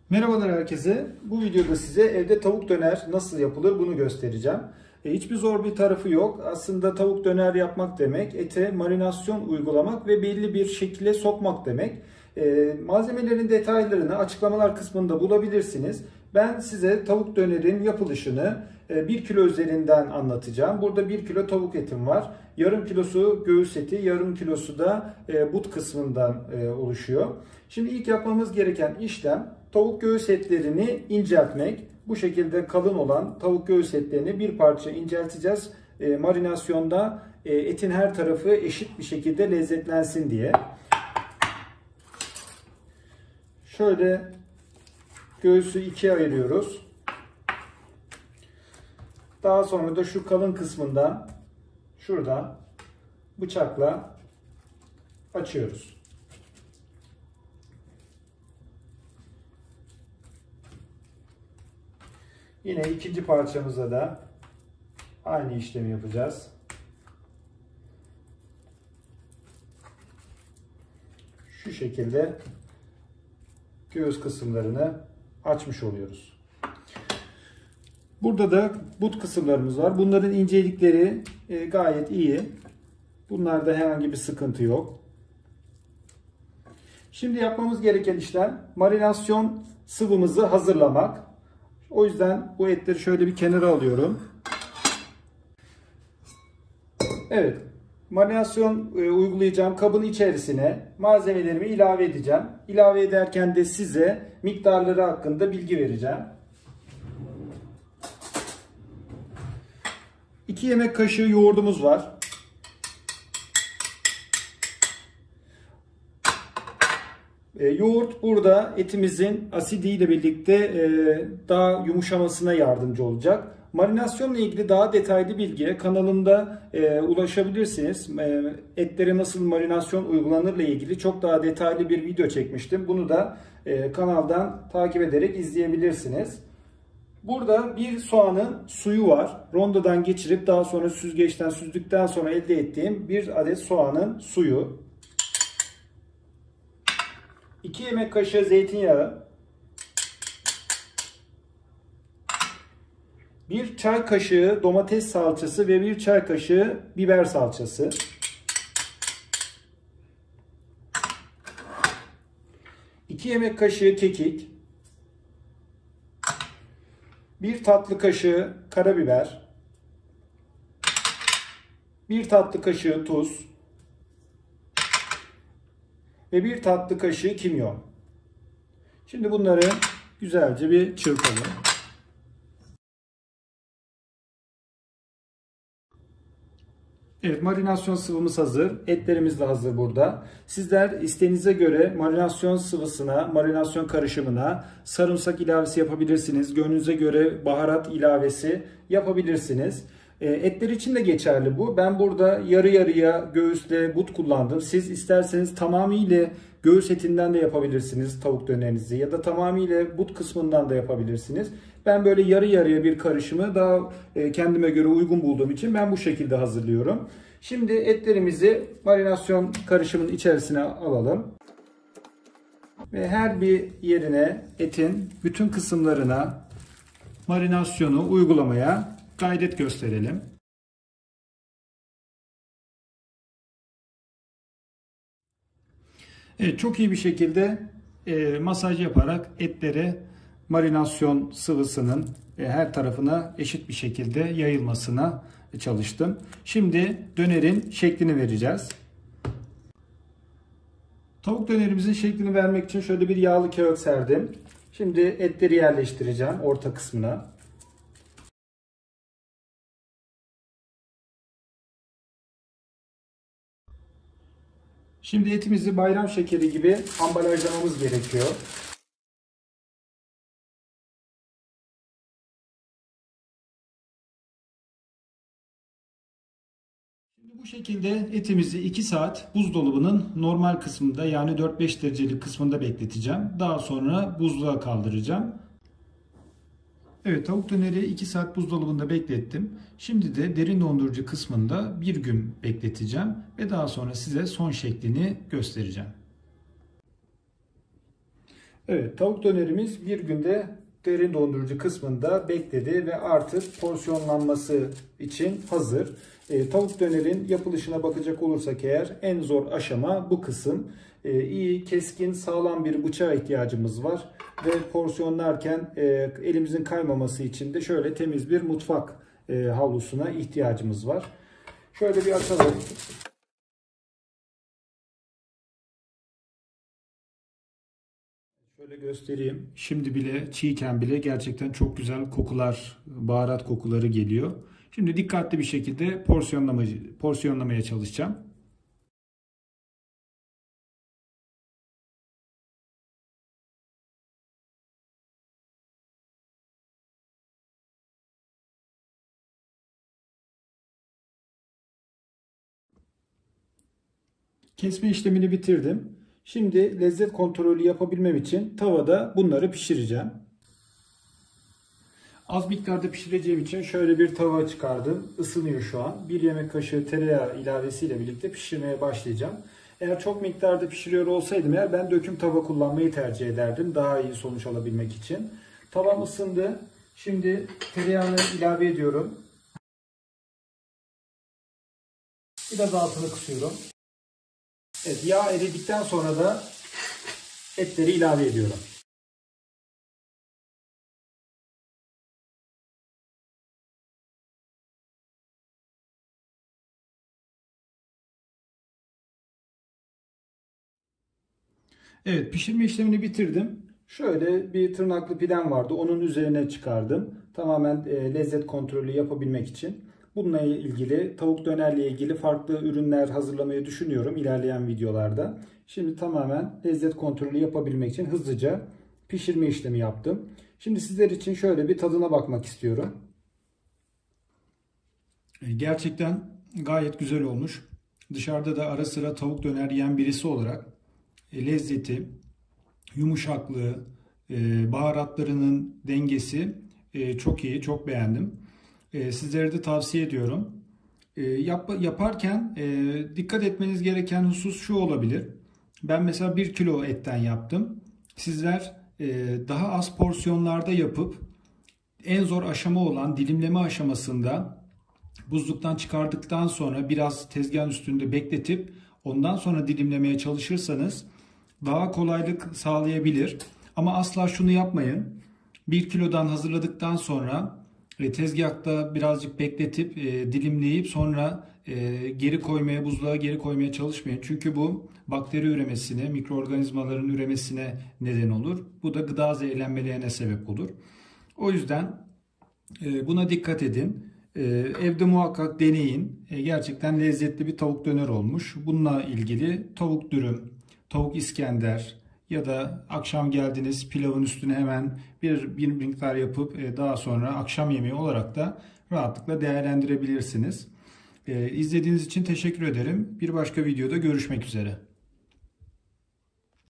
Merhabalar herkese. Bu videoda size evde tavuk döner nasıl yapılır bunu göstereceğim. Hiçbir zor bir tarafı yok. Aslında tavuk döner yapmak demek ete marinasyon uygulamak ve belli bir şekilde sokmak demek. Malzemelerin detaylarını açıklamalar kısmında bulabilirsiniz. Ben size tavuk dönerin yapılışını 1 kilo üzerinden anlatacağım. Burada 1 kilo tavuk etim var. Yarım kilosu göğüs eti, yarım kilosu da but kısmından oluşuyor. Şimdi ilk yapmamız gereken işlem tavuk göğüs etlerini inceltmek. Bu şekilde kalın olan tavuk göğüs etlerini bir parça incelteceğiz. Marinasyonda etin her tarafı eşit bir şekilde lezzetlensin diye. Şöyle göğsü ikiye ayırıyoruz. Daha sonra da şu kalın kısmından şuradan bıçakla açıyoruz. Yine ikinci parçamıza da aynı işlemi yapacağız. Şu şekilde göğüs kısımlarını açmış oluyoruz. Burada da but kısımlarımız var. Bunların incelikleri gayet iyi. Bunlarda herhangi bir sıkıntı yok. Şimdi yapmamız gereken işlem marinasyon sıvımızı hazırlamak. O yüzden bu etleri şöyle bir kenara alıyorum. Evet, marinasyon uygulayacağım kabın içerisine malzemelerimi ilave edeceğim. İlave ederken de size miktarları hakkında bilgi vereceğim. 2 yemek kaşığı yoğurdumuz var. Yoğurt burada etimizin asidiyle birlikte daha yumuşamasına yardımcı olacak. Marinasyonla ilgili daha detaylı bilgiye kanalımda ulaşabilirsiniz. Etlere nasıl marinasyon uygulanırla ilgili çok daha detaylı bir video çekmiştim. Bunu da kanaldan takip ederek izleyebilirsiniz. Burada bir soğanın suyu var. Rondodan geçirip daha sonra süzgeçten süzdükten sonra elde ettiğim bir adet soğanın suyu. 2 yemek kaşığı zeytinyağı, 1 çay kaşığı domates salçası ve 1 çay kaşığı biber salçası, 2 yemek kaşığı kekik, 1 tatlı kaşığı karabiber, 1 tatlı kaşığı tuz ve 1 tatlı kaşığı kimyon. Şimdi bunları güzelce bir çırpalım. Evet, marinasyon sıvımız hazır. Etlerimiz de hazır burada. Sizler isteğinize göre marinasyon sıvısına, marinasyon karışımına sarımsak ilavesi yapabilirsiniz. Gönlünüze göre baharat ilavesi yapabilirsiniz. Etler için de geçerli bu. Ben burada yarı yarıya göğüsle but kullandım. Siz isterseniz tamamıyla göğüs etinden de yapabilirsiniz tavuk dönerinizi ya da tamamıyla but kısmından da yapabilirsiniz. Ben böyle yarı yarıya bir karışımı daha kendime göre uygun bulduğum için ben bu şekilde hazırlıyorum. Şimdi etlerimizi marinasyon karışımının içerisine alalım. Ve her bir yerine etin bütün kısımlarına marinasyonu uygulamaya gayret gösterelim. Evet, çok iyi bir şekilde masaj yaparak etlere marinasyon sıvısının her tarafına eşit bir şekilde yayılmasına çalıştım. Şimdi dönerin şeklini vereceğiz. Tavuk dönerimizin şeklini vermek için şöyle bir yağlı kağıt serdim. Şimdi etleri yerleştireceğim orta kısmına. Şimdi etimizi bayram şekeri gibi ambalajlamamız gerekiyor. Şimdi bu şekilde etimizi 2 saat buzdolabının normal kısmında yani 4-5 derecelik kısmında bekleteceğim. Daha sonra buzluğa kaldıracağım. Evet, tavuk döneri 2 saat buzdolabında beklettim. Şimdi de derin dondurucu kısmında 1 gün bekleteceğim ve daha sonra size son şeklini göstereceğim. Evet, tavuk dönerimiz bir günde derin dondurucu kısmında bekledi ve artık porsiyonlanması için hazır. Tavuk dönerin yapılışına bakacak olursak eğer en zor aşama bu kısım. İyi, keskin, sağlam bir bıçağa ihtiyacımız var. Ve porsiyonlarken elimizin kaymaması için de şöyle temiz bir mutfak havlusuna ihtiyacımız var. Şöyle bir açalım. Şöyle göstereyim. Şimdi bile çiğken bile gerçekten çok güzel kokular, baharat kokuları geliyor. Şimdi dikkatli bir şekilde porsiyonlamaya çalışacağım. Kesme işlemini bitirdim. Şimdi lezzet kontrolü yapabilmem için tavada bunları pişireceğim. Az miktarda pişireceğim için şöyle bir tava çıkardım. Isınıyor şu an. 1 yemek kaşığı tereyağı ilavesiyle birlikte pişirmeye başlayacağım. Eğer çok miktarda pişiriyor olsaydım eğer ben döküm tava kullanmayı tercih ederdim. Daha iyi sonuç alabilmek için. Tavam ısındı. Şimdi tereyağını ilave ediyorum. Biraz altını kısıyorum. Evet, yağ eridikten sonra da etleri ilave ediyorum. Evet, pişirme işlemini bitirdim. Şöyle bir tırnaklı pidem vardı. Onun üzerine çıkardım. Tamamen lezzet kontrolü yapabilmek için. Bununla ilgili, tavuk dönerle ilgili farklı ürünler hazırlamayı düşünüyorum ilerleyen videolarda. Şimdi tamamen lezzet kontrolü yapabilmek için hızlıca pişirme işlemi yaptım. Şimdi sizler için şöyle bir tadına bakmak istiyorum. Gerçekten gayet güzel olmuş. Dışarıda da ara sıra tavuk döner yiyen birisi olarak lezzeti, yumuşaklığı, baharatlarının dengesi çok iyi, çok beğendim. Sizlere de tavsiye ediyorum. Yaparken dikkat etmeniz gereken husus şu olabilir. Ben mesela 1 kilo etten yaptım. Sizler daha az porsiyonlarda yapıp en zor aşama olan dilimleme aşamasında buzluktan çıkardıktan sonra biraz tezgahın üstünde bekletip ondan sonra dilimlemeye çalışırsanız daha kolaylık sağlayabilir. Ama asla şunu yapmayın. 1 kilodan hazırladıktan sonra tezgahta birazcık bekletip dilimleyip sonra buzluğa geri koymaya çalışmayın. Çünkü bu bakteri üremesine, mikroorganizmaların üremesine neden olur. Bu da gıda zehirlenmelerine sebep olur. O yüzden buna dikkat edin. Evde muhakkak deneyin. Gerçekten lezzetli bir tavuk döner olmuş. Bununla ilgili tavuk dürüm, tavuk İskender ya da akşam geldiniz pilavın üstüne hemen bir miktar yapıp daha sonra akşam yemeği olarak da rahatlıkla değerlendirebilirsiniz. İzlediğiniz için teşekkür ederim. Bir başka videoda görüşmek üzere.